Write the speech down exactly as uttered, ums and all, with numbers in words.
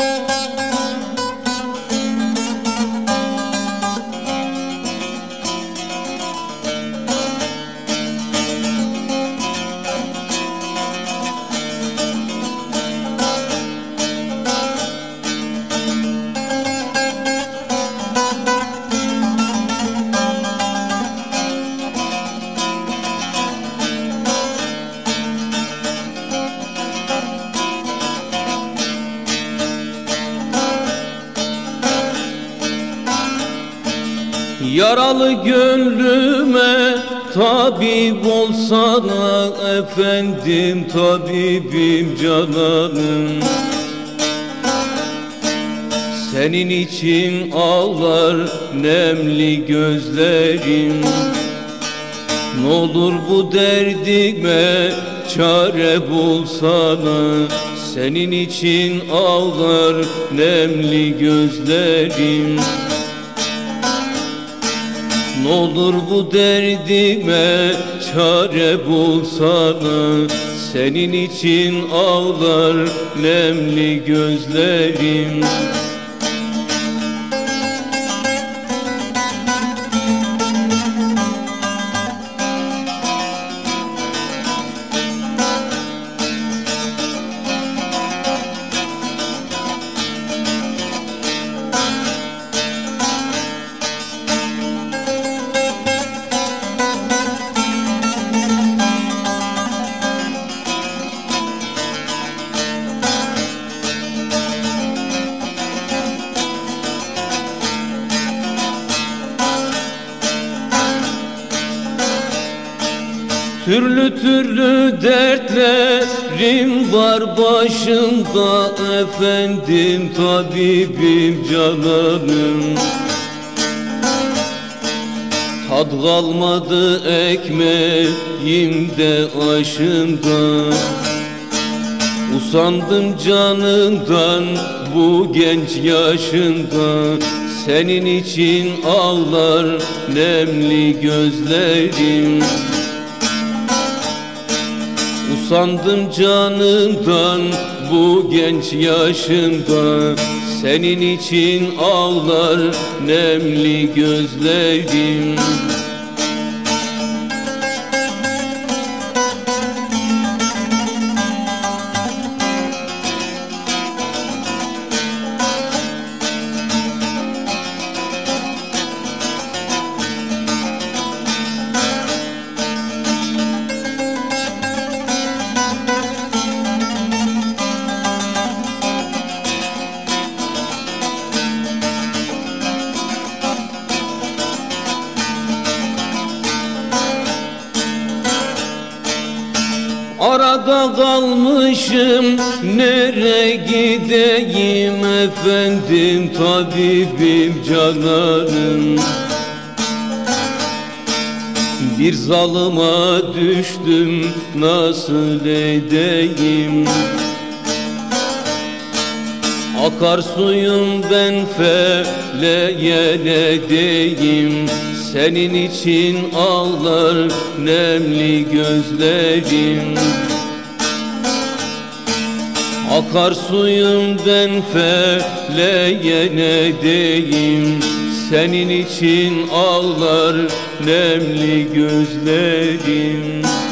Yaralı gönlüme tabip olsana efendim, tabibim cananım. Senin için ağlar nemli gözlerim. N'olur bu derdime çare bulsana. Senin için ağlar nemli gözlerim. N'olur bu derdime çare bulsana. Senin için ağlar nemli gözlerim. Türlü türlü dertlerim var başımda efendim, tabibim cananım. Tad kalmadı ekmeğimde aşımda. Usandım canından bu genç yaşında. Senin için ağlar nemli gözlerim. Usandım canından bu genç yaşımda. Senin için ağlar nemli gözlerim. Arada kalmışım, nereye gideyim efendim, tabibim cananım. Bir zalıma düştüm, nasıl edeyim? Akar suyum ben feleğe ne deyim? Senin için ağlar nemli gözlerim. Akar suyum ben feleğe ne deyim? Senin için ağlar nemli gözlerim.